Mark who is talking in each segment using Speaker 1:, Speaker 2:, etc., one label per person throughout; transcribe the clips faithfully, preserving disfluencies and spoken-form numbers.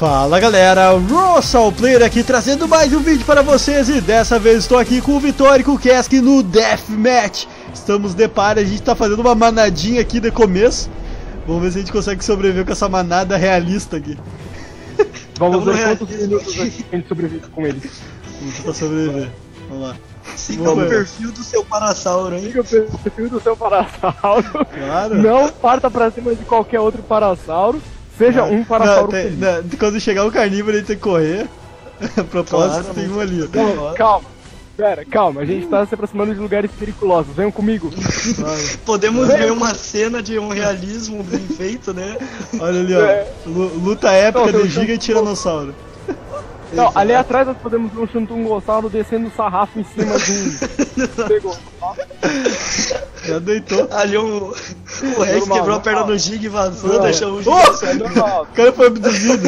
Speaker 1: Fala galera, Russell Player aqui trazendo mais um vídeo para vocês e dessa vez estou aqui com o Vitória e com o Kesk no Deathmatch. Estamos de par, a gente está fazendo uma manadinha aqui de começo. Vamos ver se a gente consegue sobreviver com essa manada realista aqui.
Speaker 2: Vamos ver quantos minutos a gente sobrevive com eles.
Speaker 1: Vamos tentar sobreviver, vamos lá.
Speaker 3: Siga o perfil do seu Parasauro, hein?
Speaker 2: Siga o perfil do seu Parasauro.
Speaker 1: Claro.
Speaker 2: Não parta pra cima de qualquer outro Parasauro. Seja
Speaker 1: não,
Speaker 2: um Parasauro.
Speaker 1: Não, tem, não, quando chegar o carnívoro, ele tem que correr. A propósito, claro, tem um ali.
Speaker 2: Não, calma. Pera, calma. A gente tá se aproximando de lugares periculosos. Venham comigo.
Speaker 3: Podemos ver uma cena de um realismo bem feito, né?
Speaker 1: Olha ali, ó. É. Luta épica não, de Giga e Tiranossauro.
Speaker 2: Não, ali atrás nós podemos ver um Xantungossauro descendo o sarrafo em cima de um... Pegou.
Speaker 1: Já deitou.
Speaker 3: Ali um... o Rex quebrou normal, a perna do Giga e vazou, deixou o Giga...
Speaker 1: Oh! O cara foi abduzido.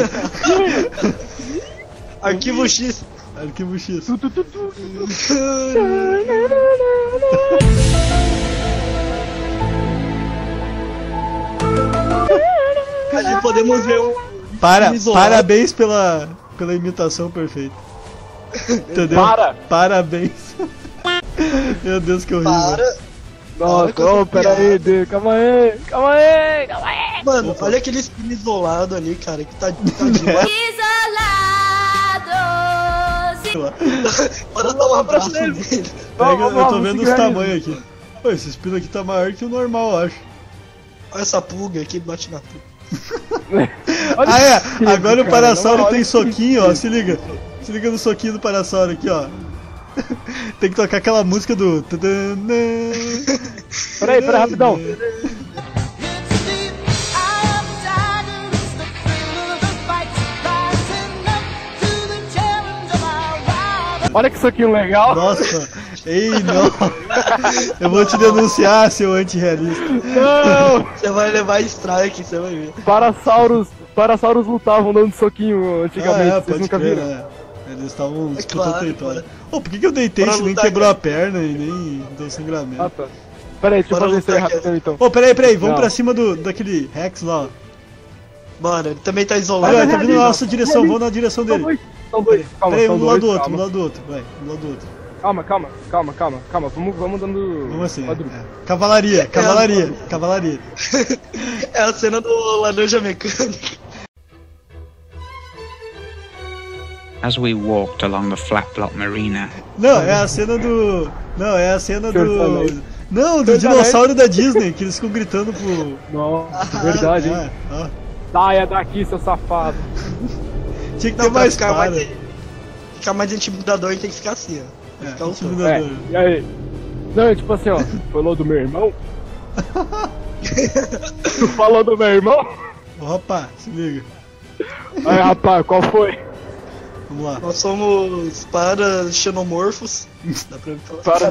Speaker 3: Arquivo X.
Speaker 1: Arquivo X.
Speaker 2: Tu, tu, tu, tu.
Speaker 3: Ali podemos ver um...
Speaker 1: Para, parabéns pela... pela imitação perfeita. Entendeu?
Speaker 2: Para!
Speaker 1: Parabéns. Meu Deus, que horrível.
Speaker 3: Para!
Speaker 2: Nossa, oh, pera aí, Deus. Calma aí, calma aí, calma aí.
Speaker 3: Mano, opa, olha aquele espinho isolado ali, cara, que tá, tá demais.
Speaker 1: Isolado!
Speaker 3: Bora dar um abraço nele.
Speaker 1: Pega, eu tô vendo os tamanhos aqui. Pô, esse espino aqui tá maior que o normal, eu acho.
Speaker 3: Olha essa pulga aqui, bate na pulga.
Speaker 1: Ah é, agora o Parasauro tem soquinho, ó, se liga. Se liga no soquinho do Parasauro aqui, ó. Tem que tocar aquela música do...
Speaker 2: Peraí, peraí, rapidão. Olha que soquinho legal.
Speaker 1: Nossa, ei, não. Eu vou te denunciar, seu antirrealista.
Speaker 2: Não.
Speaker 3: Você vai levar strike, você vai ver.
Speaker 2: Parasauros, Parasauros lutavam dando soquinho antigamente,
Speaker 1: ah, é,
Speaker 2: vocês nunca
Speaker 1: crer,
Speaker 2: viram?
Speaker 1: É. Eles estavam disputando
Speaker 3: claro,
Speaker 1: território. Pô, por que, que eu deitei se nem quebrou a perna e nem deu sangramento?
Speaker 2: Ah, tá. Peraí, deixa eu fazer isso aí rapidão então.
Speaker 1: Ô, peraí, peraí, vamos não. pra cima do, daquele Rex lá, ó.
Speaker 3: Mano, ele também tá isolado.
Speaker 1: Olha, tá vindo na nossa direção, vamos na direção dele.
Speaker 2: São dois, calma,
Speaker 1: peraí,
Speaker 2: são
Speaker 1: um do
Speaker 2: dois,
Speaker 1: lado do outro,
Speaker 2: calma.
Speaker 1: um lado do outro, vai, um lado do outro.
Speaker 2: Calma, calma, calma, calma, calma, vamos, vamos dando...
Speaker 1: Vamos assim, é. Cavalaria, cavalaria, cavalaria.
Speaker 3: É a cena do Laranja Mecânica.
Speaker 4: As we walked along the Flaplock Marina.
Speaker 1: Não, é a cena do... Não, é a cena do... Não, do dinossauro da Disney, que eles ficam gritando pro...
Speaker 2: Nossa, verdade, hein?
Speaker 1: Ah,
Speaker 2: saia daqui, seu safado.
Speaker 1: Tinha que ter mais
Speaker 3: ficar
Speaker 1: cara.
Speaker 3: mais, ficar mais intimidador, a gente tem que ficar assim, ó.
Speaker 1: É,
Speaker 3: ficar
Speaker 1: intimidador.
Speaker 2: É, e aí? Não, tipo assim, ó, falou do meu irmão? Tu falou do meu irmão?
Speaker 1: Opa, se liga.
Speaker 2: Aí, rapaz, qual foi?
Speaker 1: Vamos lá.
Speaker 3: Nós somos para xenomorfos. Dá pra me falar.
Speaker 2: Para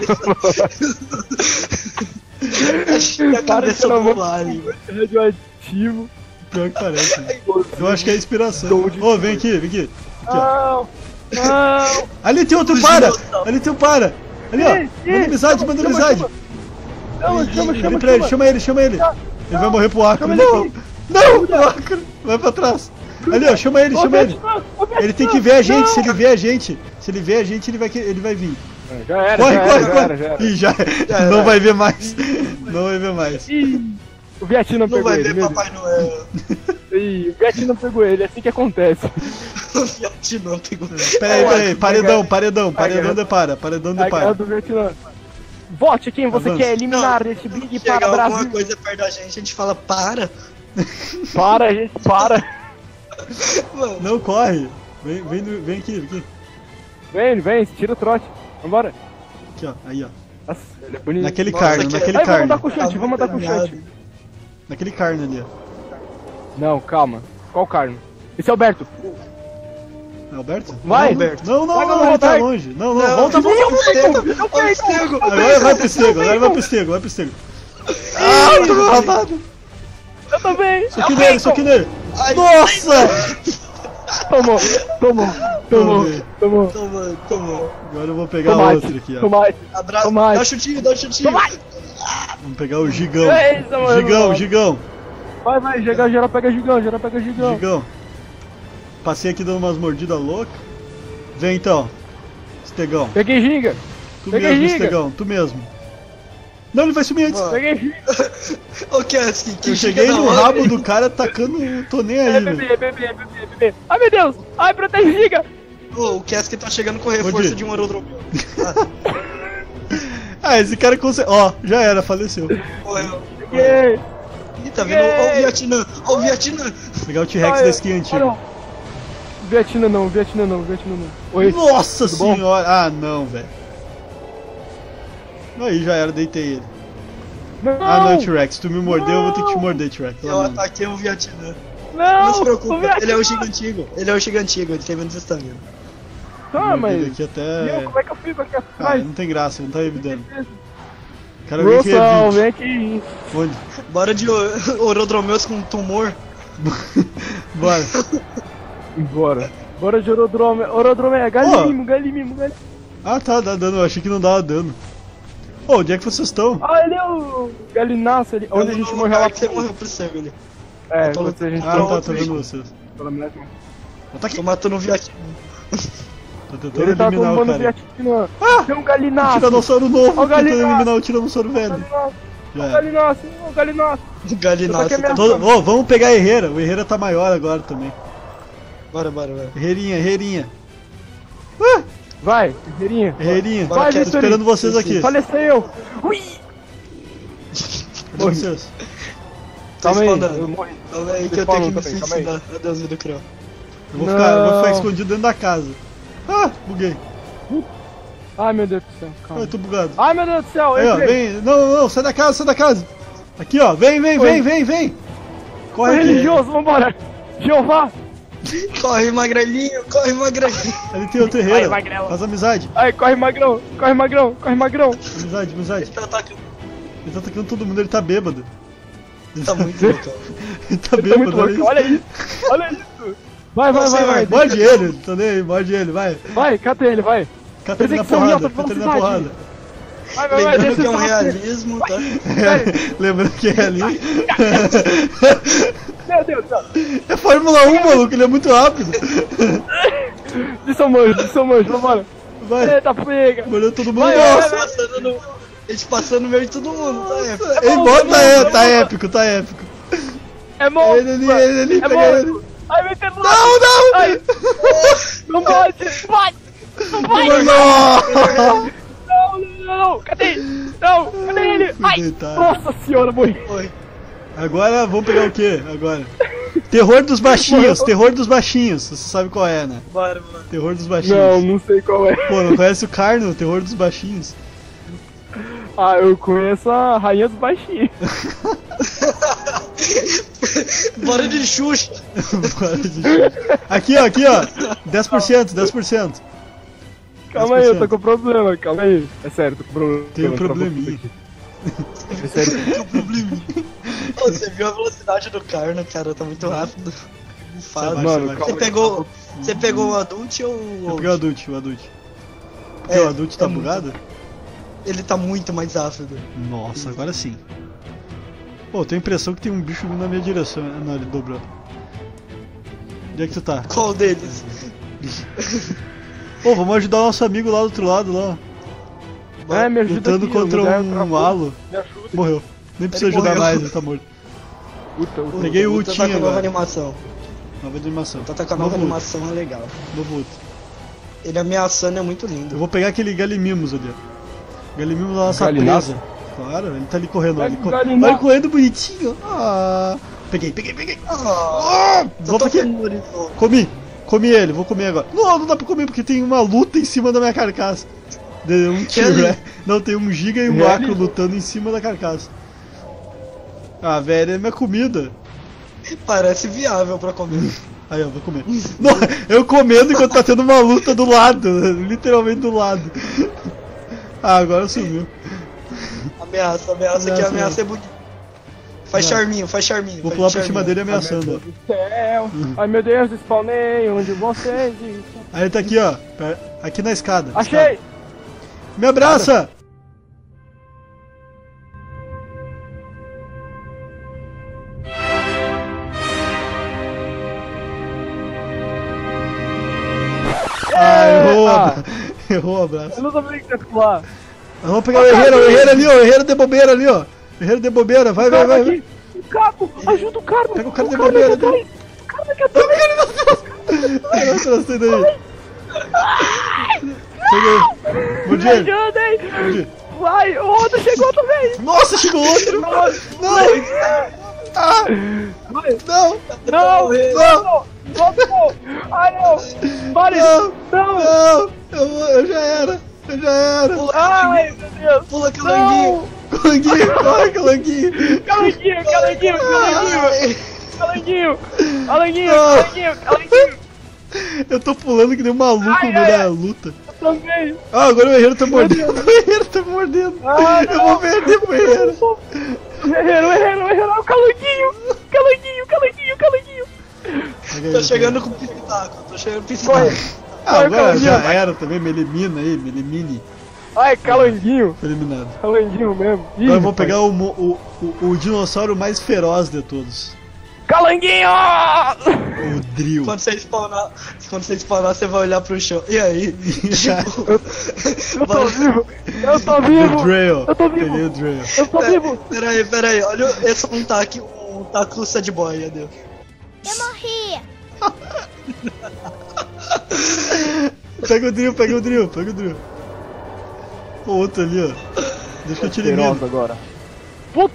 Speaker 3: a cabeça do alien.
Speaker 2: Radioativo.
Speaker 1: Pior que parece. Né? Eu acho que é inspiração. Ô, oh, vem aqui, vem aqui. aqui
Speaker 2: não, não.
Speaker 1: Ali tem outro para! Ali tem um para! Ali, ó. Manda amizade, manda amizade.
Speaker 2: Chama, chama, chama,
Speaker 1: pra ele, chama ele, chama ele. Ele vai morrer pro Acro. Não, não, o Acro. Vai pra trás. Ali, ó, chama ele, chama ele. Ele tem que ver a gente, se ele ver a gente. Se ele ver a gente, ele vai, ele vai vir.
Speaker 2: Já era,
Speaker 1: corre,
Speaker 2: já
Speaker 1: corre,
Speaker 2: era,
Speaker 1: corre.
Speaker 2: Já era, já era.
Speaker 1: Ih, já, já não vai ver mais. Não vai ver mais.
Speaker 2: Ih, o Vietnã pegou ele.
Speaker 3: Não vai ver Papai Noel.
Speaker 2: Ih, o Vietnã pegou ele, é assim que acontece.
Speaker 3: O Vietnã pegou ele.
Speaker 1: Peraí, peraí, paredão, paredão, paredão de para, paredão de para.
Speaker 2: do Vietnã. Vote quem você
Speaker 1: Avança.
Speaker 2: quer eliminar desse Big para
Speaker 3: Brasil.
Speaker 2: Brasil.
Speaker 3: Alguma coisa perto da gente, a gente fala para.
Speaker 2: Para, gente, para.
Speaker 3: Mano.
Speaker 1: Não corre. Vem, vem, vem aqui, vem aqui.
Speaker 2: Vem, vem, tira o trote. Vambora.
Speaker 1: Aqui, ó, aí, ó.
Speaker 2: Nossa, ele é bonito.
Speaker 1: Naquele
Speaker 3: Nossa,
Speaker 1: carno,
Speaker 3: que...
Speaker 1: naquele
Speaker 2: Aí,
Speaker 1: carno.
Speaker 2: vamos dar com o chute, vamos dar com o chute.
Speaker 1: Naquele carno ali, ó.
Speaker 2: Não, calma. Qual carno? Esse é o Alberto.
Speaker 1: É Alberto?
Speaker 2: Vai,
Speaker 3: Alberto.
Speaker 1: Não, não,
Speaker 2: vai,
Speaker 1: não,
Speaker 2: não,
Speaker 1: ele tá
Speaker 2: vai.
Speaker 1: longe. Não, não,
Speaker 3: Não,
Speaker 1: volta, volta, volta, volta.
Speaker 3: Olha o estego.
Speaker 1: Agora vai pro estego, agora vai pro estego, vai pro estego. Ah, eu tô travado.
Speaker 2: Eu também.
Speaker 1: Isso aqui nele, isso aqui nele. Nossa!
Speaker 2: Tomou, tomou, tomou,
Speaker 1: Tomei.
Speaker 2: tomou.
Speaker 3: Toma, toma.
Speaker 1: Agora eu vou pegar
Speaker 2: Tomate,
Speaker 1: outro aqui, ó.
Speaker 2: tomate,
Speaker 3: Abraço.
Speaker 2: tomate.
Speaker 3: Dá um chutinho, dá um chutinho.
Speaker 2: Tomate.
Speaker 1: Vamos pegar o gigão.
Speaker 2: Eita, mano.
Speaker 1: Gigão, gigão.
Speaker 2: Vai, vai, geral, geral pega gigão, geral pega gigão.
Speaker 1: Gigão. Passei aqui dando umas mordidas loucas. Vem então, Estegão.
Speaker 2: Peguei giga.
Speaker 1: Tu
Speaker 2: Peguei
Speaker 1: mesmo,
Speaker 2: giga.
Speaker 1: Estegão, tu mesmo. Não, ele vai sumir antes.
Speaker 3: Mano.
Speaker 2: Peguei giga.
Speaker 3: Ô, Cask, que
Speaker 1: Eu
Speaker 3: giga
Speaker 1: cheguei
Speaker 3: da
Speaker 1: no
Speaker 3: hora,
Speaker 1: rabo
Speaker 3: hein?
Speaker 1: do cara tacando. Tô nem
Speaker 2: É
Speaker 1: aí,
Speaker 2: bebê,
Speaker 1: velho.
Speaker 2: é bebê, é bebê, é bebê. Ai, meu Deus. Ai, protege giga.
Speaker 3: Ô, o Cask tá chegando com reforço
Speaker 1: Onde?
Speaker 3: de um aerodromio.
Speaker 1: Ah, esse cara consegue. Ó, já era, faleceu.
Speaker 3: Morreu.
Speaker 2: Peguei.
Speaker 3: Ih, tá vendo? Ó o Vietnã, ó o Vietnã.
Speaker 1: Vou pegar o T-Rex
Speaker 2: Ai,
Speaker 1: da skin
Speaker 2: ah,
Speaker 1: antiga.
Speaker 2: não. Vietnã não, Vietnã não, Vietnã não. Oi.
Speaker 1: Nossa
Speaker 2: Tudo bom?
Speaker 1: senhora! Ah, não, velho. Aí já era, deitei ele.
Speaker 2: Não.
Speaker 1: Ah, não, T-Rex, tu me mordeu, eu vou ter que te
Speaker 2: Não.
Speaker 1: morder, T-Rex.
Speaker 3: Eu
Speaker 1: Ah, não.
Speaker 3: ataquei o Vietnã.
Speaker 2: Não.
Speaker 3: Não se
Speaker 2: o
Speaker 3: preocupe,
Speaker 2: Vietnã.
Speaker 3: ele é o gigantigo. Ele é o gigantigo, ele tem menos estamina.
Speaker 2: Tá,
Speaker 1: Mordi ele
Speaker 2: mas...
Speaker 1: aqui até.
Speaker 2: Meu, como é que eu fico aqui
Speaker 1: Ah,
Speaker 2: atrás?
Speaker 1: não tem graça, não tá revidando. Cara, vem que
Speaker 2: Russell,
Speaker 1: revide.
Speaker 2: vem aqui.
Speaker 1: Onde?
Speaker 3: Bora de o- aerodromeus com tumor.
Speaker 1: Bora.
Speaker 2: Bora. Bora de Orodrome. Orodrome é galimimo, galimimo, galimimo.
Speaker 1: Ah, tá, dá dano, eu achei que não dava dano. Ô, onde é que vocês estão?
Speaker 2: Ah, ele é o Galinaço ali. Onde a gente morreu lá.
Speaker 3: que você morreu pro cego ali.
Speaker 2: É,
Speaker 3: Eu tô-
Speaker 2: quando a gente
Speaker 1: Ah,
Speaker 3: Pronto,
Speaker 1: tá, tô
Speaker 3: bicho.
Speaker 1: vendo vocês.
Speaker 2: pela mulher, não.
Speaker 1: Ó, tá aqui.
Speaker 3: Tô matando o Vietnã.
Speaker 1: Tô tentando
Speaker 2: Ele tá
Speaker 1: eliminar o
Speaker 2: tomando
Speaker 1: cara.
Speaker 2: Vietnã.
Speaker 1: Ah!
Speaker 2: Tem um Galinaço.
Speaker 1: Tiranossauro novo,
Speaker 2: Ó o
Speaker 1: tentando
Speaker 2: Galinaço.
Speaker 1: eliminar o Tiranossauro velho.
Speaker 2: Galinaço.
Speaker 1: Já
Speaker 2: Ó o
Speaker 1: era.
Speaker 2: Galinaço. Ó o Galinaço.
Speaker 3: Galináceo.
Speaker 2: Eu tô aqui
Speaker 3: Tá...
Speaker 1: Todo- Ô, vamos pegar a Herrera, o Herrera tá maior agora também.
Speaker 3: Bora, bora, bora.
Speaker 1: Herreirinha, Herreirinha. Ah,
Speaker 2: Vai, Guerreirinha.
Speaker 1: Herreirinha,
Speaker 3: Bora,
Speaker 2: Vai,
Speaker 1: tô
Speaker 2: Vitor.
Speaker 1: esperando vocês aqui.
Speaker 2: Faleceu. Ui.
Speaker 1: Cadê vocês?
Speaker 3: Tô
Speaker 2: Calma aí, eu
Speaker 3: spawnando.
Speaker 2: morri.
Speaker 3: Calma aí que eu
Speaker 2: Spawnando
Speaker 3: tenho que me
Speaker 2: também, calma aí.
Speaker 3: suicidar. Adeus, vida cruel.
Speaker 1: Eu vou ficar, eu vou ficar
Speaker 2: Não.
Speaker 1: escondido dentro da casa. Ah, buguei.
Speaker 2: Ai, meu Deus do céu.
Speaker 1: Ai,
Speaker 2: Calma.
Speaker 1: tô bugado.
Speaker 2: Ai, meu Deus do céu.
Speaker 1: Aí, ó,
Speaker 2: Entrei.
Speaker 1: vem. Não, não, não, sai da casa, sai da casa. Aqui, ó, vem, vem,
Speaker 2: Oi.
Speaker 1: vem, vem, vem.
Speaker 2: Ô,
Speaker 1: Corre aqui.
Speaker 2: religioso, vambora. Jeová.
Speaker 3: Corre, magrelinho, corre, magrelinho.
Speaker 1: Ali tem outro Herreira.
Speaker 2: Vai, magrelo.
Speaker 1: Faz amizade.
Speaker 2: Ai, corre magrão. Corre magrão. Corre magrão.
Speaker 1: Amizade, amizade.
Speaker 3: Tá atacando.
Speaker 1: Ele tá atacando todo mundo, ele tá bêbado.
Speaker 3: Tá muito louco.
Speaker 1: Ele tá
Speaker 2: Ele tá muito
Speaker 1: bêbado, olha
Speaker 2: louco.
Speaker 1: isso.
Speaker 2: Olha isso. Olha isso. Vai, vai, vai, vai.
Speaker 1: Morde ele, tá nem aí, morde ele, vai.
Speaker 2: Vai, cata ele, vai.
Speaker 1: Cata ele na
Speaker 2: Perseguição em
Speaker 1: porrada,
Speaker 2: alta
Speaker 1: cata ele na
Speaker 2: velocidade.
Speaker 1: porrada.
Speaker 2: Vai, vai, vai.
Speaker 3: Lembrando
Speaker 2: Desce
Speaker 3: que é um
Speaker 2: essa
Speaker 3: realismo, tá?
Speaker 1: Lembrando que é ali.
Speaker 2: Meu Deus do céu.
Speaker 1: É Fórmula um, maluco, ele é muito rápido.
Speaker 2: De São Manjo, de São Manjo, vambora.
Speaker 1: Vai,
Speaker 2: Eita, pega.
Speaker 1: molhou todo mundo.
Speaker 2: Vai, vai,
Speaker 1: Nossa!
Speaker 2: vai.
Speaker 3: Passando no... A gente passando no meio de todo mundo, tá? É.
Speaker 1: Ei,
Speaker 2: bom,
Speaker 1: bota,
Speaker 2: é bom,
Speaker 1: é,
Speaker 2: é
Speaker 1: tá
Speaker 2: bom.
Speaker 1: épico, tá épico.
Speaker 2: É monstro.
Speaker 1: Ele ali, ele ali,
Speaker 2: É
Speaker 1: pega ele.
Speaker 2: monstro. Ai, vai ter
Speaker 1: Não, não!
Speaker 2: Ai. Não pode. Vai. Não vai.
Speaker 1: Não!
Speaker 2: Não, não, não. Cadê? Não, cadê ele?
Speaker 1: Fui
Speaker 2: Ai.
Speaker 1: deitado.
Speaker 2: Nossa senhora, morri.
Speaker 3: Foi.
Speaker 1: Agora vamos pegar o quê? Agora. Terror dos baixinhos, terror dos baixinhos. Você sabe qual é, né?
Speaker 3: Bora, mano.
Speaker 1: Terror dos baixinhos.
Speaker 2: Não, não sei qual é.
Speaker 1: Pô, não conhece o Carno, terror dos baixinhos?
Speaker 2: Ah, eu conheço a rainha dos baixinhos.
Speaker 3: Bora de Xuxa.
Speaker 1: Bora de Xuxa. Aqui, ó, aqui, ó. dez por cento, dez por cento.
Speaker 2: Calma aí, eu tô com problema, calma aí. É sério, tô com problema.
Speaker 1: Tem um
Speaker 2: Travou
Speaker 1: probleminha.
Speaker 2: tudo aqui. É sério.
Speaker 3: Tem um probleminha. Ô, você viu a velocidade do Carno, cara? Tá muito rápido. Fala.
Speaker 1: Vai,
Speaker 2: Mano,
Speaker 1: vai.
Speaker 3: Você
Speaker 2: calma.
Speaker 3: pegou. Você pegou o Adult ou o.
Speaker 1: Eu peguei o Adult, o Adult. Porque
Speaker 3: É,
Speaker 1: o Adult tá
Speaker 3: é muito-
Speaker 1: bugado?
Speaker 3: Ele tá muito mais rápido.
Speaker 1: Nossa, agora sim. Pô, eu tenho a impressão que tem um bicho vindo na minha direção. Ah, não, ele dobrou. Onde é que tu tá?
Speaker 3: Qual deles?
Speaker 1: Pô, vamos ajudar o nosso amigo lá do outro lado, lá.
Speaker 2: É, me ajuda
Speaker 1: Lutando
Speaker 2: aqui,
Speaker 1: contra
Speaker 2: meu Deus,
Speaker 1: um
Speaker 2: travou.
Speaker 1: halo.
Speaker 2: Me ajuda.
Speaker 1: Morreu. Nem precisa
Speaker 3: Ele
Speaker 1: ajudar
Speaker 3: morreu.
Speaker 1: mais, ele tá morto.
Speaker 2: Puta, puta.
Speaker 1: Peguei o
Speaker 3: Ultra
Speaker 1: Utinha
Speaker 3: tá com a nova
Speaker 1: agora.
Speaker 3: animação.
Speaker 1: Nova animação.
Speaker 3: Tá com a nova
Speaker 1: Novo
Speaker 3: animação, é legal.
Speaker 1: Ult, Novo Ult.
Speaker 3: Ele ameaçando é muito
Speaker 1: Eu
Speaker 3: lindo.
Speaker 1: vou pegar aquele Galimimos ali, ó. Galimimos da nossa
Speaker 2: Galinaço?
Speaker 1: presa. Claro, ele tá ali correndo.
Speaker 2: Pega
Speaker 1: Ele
Speaker 2: o
Speaker 1: co...
Speaker 2: Galinaço.
Speaker 1: Olha ele correndo bonitinho. Ah. Peguei, peguei, peguei.
Speaker 3: Ah,
Speaker 1: Ah,
Speaker 3: tô
Speaker 1: vou
Speaker 3: tão
Speaker 1: aqui.
Speaker 3: feliz.
Speaker 1: Comi. Comi ele, vou comer agora. Não, não dá pra comer porque tem uma luta em cima da minha carcaça. Deu um tiro,
Speaker 3: ali?
Speaker 1: né? Não, tem um giga e um
Speaker 2: Real?
Speaker 1: macro lutando em cima da carcaça. Ah, velho, é minha comida.
Speaker 3: Parece viável pra comer.
Speaker 1: Aí, ó, vou comer. Não, eu comendo enquanto tá tendo uma luta do lado. Literalmente do lado. Ah, agora sumiu.
Speaker 3: Ameaça, ameaça, que
Speaker 1: Ameaça,
Speaker 3: ameaça é bonito. Faz
Speaker 1: Não.
Speaker 3: charminho, faz charminho.
Speaker 1: Vou
Speaker 3: faz
Speaker 1: pular pra
Speaker 3: charminho.
Speaker 1: cima dele ameaçando, ó.
Speaker 2: Do céu. Ai meu Deus, spawnei onde vocês estão.
Speaker 1: Aí ele tá aqui, ó. per- Aqui na escada.
Speaker 2: Achei!
Speaker 1: escada. Me abraça! Errou,
Speaker 2: Ah,
Speaker 1: abra... Errou o abraço.
Speaker 2: eu não sabia que ia pular.
Speaker 1: Vamos pegar o Herreiro, o Herreiro ali, ó. O Herreiro de bobeira ali, ó. O Herreiro de bobeira, vai,
Speaker 2: O
Speaker 1: vai,
Speaker 2: cara
Speaker 1: vai.
Speaker 2: tá
Speaker 1: vai.
Speaker 2: aqui. O Caco, ajuda o cara.
Speaker 1: Pega o cara de
Speaker 2: daqui
Speaker 1: bobeira
Speaker 2: atrás.
Speaker 1: ali.
Speaker 2: O cara daqui atrás.
Speaker 1: Vai, trastei daí. Peguei. Bom
Speaker 2: Me
Speaker 1: dia.
Speaker 2: ajudem. Vai, o outro chegou também.
Speaker 1: Nossa, chegou outro. Não. Ah,
Speaker 2: Vai.
Speaker 1: não.
Speaker 2: Não,
Speaker 1: Não.
Speaker 2: não, não. Ai, não. Pare.
Speaker 1: Não.
Speaker 2: Não.
Speaker 1: Não. Eu, vou- eu já era. Eu já era.
Speaker 2: Ai, meu Deus.
Speaker 3: Pula, calanguinho.
Speaker 1: Calanguinho, corre, calanguinho.
Speaker 2: Calanguinho, calanguinho, calanguinho.
Speaker 3: Ai.
Speaker 2: Calanguinho. Calanguinho,
Speaker 1: Não.
Speaker 2: calanguinho, calanguinho.
Speaker 1: Eu tô pulando que nem um maluco
Speaker 2: Ai,
Speaker 1: no meio
Speaker 2: ai,
Speaker 1: da
Speaker 2: ai.
Speaker 1: luta.
Speaker 2: Eu também.
Speaker 1: Ah, agora o Herreiro tá mordendo. O Herreiro tá mordendo.
Speaker 2: Ah,
Speaker 1: Eu vou perder pro Herreiro.
Speaker 2: O Herreiro, o Herreiro, o Herreiro. O calanguinho. Calanguinho, calanguinho, calanguinho.
Speaker 1: Pega aí,
Speaker 3: Tô
Speaker 1: pega
Speaker 3: chegando
Speaker 1: aí.
Speaker 3: com o pitaco, tô chegando com o
Speaker 2: Corre.
Speaker 3: pitaco.
Speaker 1: Ah,
Speaker 2: Corre,
Speaker 1: agora
Speaker 2: calanguinho.
Speaker 1: já era também. Me elimina aí, me elimine.
Speaker 2: Ai, calanguinho.
Speaker 1: Foi eliminado.
Speaker 2: Calanguinho mesmo. Ih,
Speaker 1: Agora eu vou
Speaker 2: rapaz.
Speaker 1: pegar o, mo- o, o, o dinossauro mais feroz de todos.
Speaker 2: Calanguinho!
Speaker 1: O Drill.
Speaker 3: Quando você spawnar, quando você spawnar, você vai olhar pro chão. E aí? Tipo,
Speaker 2: Eu tô vivo! Eu tô
Speaker 1: O
Speaker 2: vivo!
Speaker 1: Drill.
Speaker 2: Eu tô
Speaker 1: Peguei
Speaker 2: vivo!
Speaker 1: o Drill.
Speaker 2: Eu tô vivo!
Speaker 3: Pera aí, pera aí, olha esse é um taque, um taco sad boy, meu Deus.
Speaker 5: Eu morri.
Speaker 1: Pega o Drill, pega o Drill, pega o Drill. O outro ali, ó. Deixa que eu te
Speaker 2: Feroz
Speaker 1: elimino.
Speaker 2: agora. Putz!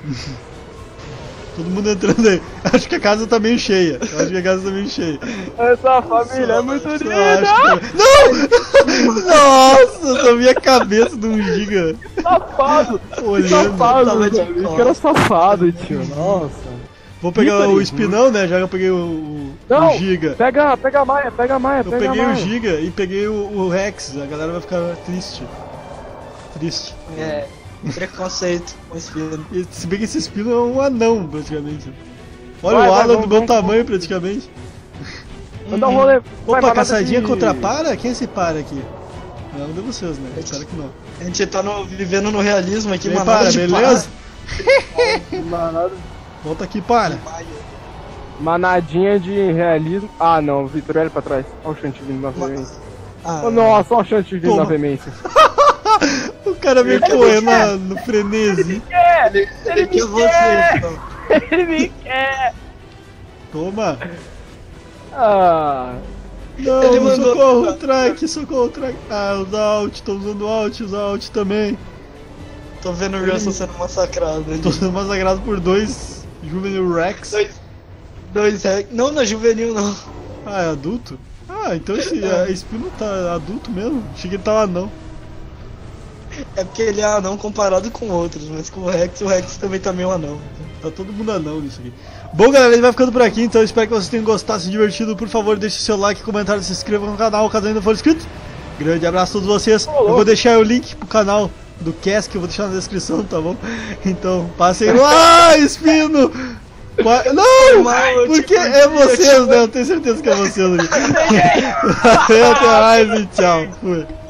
Speaker 1: Todo mundo entrando aí. Acho que a casa tá meio cheia. Eu acho que a casa tá meio cheia.
Speaker 2: Essa família é muito
Speaker 1: Eu
Speaker 2: linda!
Speaker 1: acho que... Não! Nossa, eu só vi a cabeça de um giga
Speaker 2: Safado!
Speaker 1: olhando.
Speaker 2: Safado,
Speaker 3: tava de
Speaker 2: velho. Esse
Speaker 3: costas.
Speaker 2: cara é safado, tio. Nossa.
Speaker 1: Vou pegar
Speaker 2: Ícone.
Speaker 1: o espinão, né? Já que eu peguei o, o,
Speaker 2: Não!
Speaker 1: o giga.
Speaker 2: Pega, pega a Maia, pega a Maia,
Speaker 1: Eu
Speaker 2: pega a
Speaker 1: peguei
Speaker 2: Maia.
Speaker 1: o giga e peguei o, o Rex. A galera vai ficar triste. Triste.
Speaker 3: É, preconceito com esse filme.
Speaker 1: E, se bem que esse espino é um anão, praticamente. Olha
Speaker 2: Vai,
Speaker 1: o
Speaker 2: vai,
Speaker 1: Alan
Speaker 2: vamos,
Speaker 1: do meu
Speaker 2: vamos,
Speaker 1: tamanho,
Speaker 2: vamos.
Speaker 1: praticamente.
Speaker 2: Manda um rolê. Vai,
Speaker 1: Opa,
Speaker 2: manada
Speaker 1: caçadinha
Speaker 2: de-
Speaker 1: contra para? Quem se para aqui? Não, não de vocês, né? Espero que não.
Speaker 3: A gente tá no- vivendo no realismo aqui,
Speaker 1: Vem
Speaker 3: mano.
Speaker 1: para, beleza?
Speaker 2: Manada-
Speaker 1: Volta aqui, para.
Speaker 2: Manadinha de realismo. Ah, não, Vitor, olha pra trás. Olha o Shanti vindo na veemência.
Speaker 3: Ah,
Speaker 2: Oh, nossa, olha o Shanti vindo
Speaker 1: Toma.
Speaker 2: na veemência.
Speaker 1: O cara veio correndo na- no frenesi.
Speaker 2: Quer! Ele
Speaker 3: ele
Speaker 2: me
Speaker 3: que você,
Speaker 2: quer!
Speaker 3: então.
Speaker 2: Ele me quer!
Speaker 1: Toma.
Speaker 2: Ah,
Speaker 1: Não,
Speaker 3: Ele mandou-
Speaker 1: socorro, track, socorro, track. Ah, os alt, tô usando alt, os alt também.
Speaker 3: Tô vendo o Russell sendo massacrado.
Speaker 1: Tô sendo massacrado por dois Juvenil Rex.
Speaker 3: Dois, dois hack. Não, não é juvenil, não.
Speaker 1: Ah, é adulto? Ah, então esse a Espino tá adulto mesmo? Achei que ele tava não.
Speaker 3: É porque ele é anão comparado com outros, mas com o Rex, o Rex também tá meio anão.
Speaker 1: Tá todo mundo anão nisso aqui. Bom, galera, a gente vai ficando por aqui, então espero que vocês tenham gostado, se divertido. Por favor, deixe seu like, comentário, se inscreva no canal caso ainda for inscrito. Grande abraço a todos vocês. Eu vou deixar o link pro canal do Cass, que eu vou deixar na descrição, tá bom? Então, passem lá, Espino! Qua- Não!
Speaker 3: mal, eu te
Speaker 1: Porque
Speaker 3: perdi,
Speaker 1: é
Speaker 3: eu
Speaker 1: vocês,
Speaker 3: te
Speaker 1: né? Eu tenho certeza que é vocês aqui. Até mais e tchau. Fui.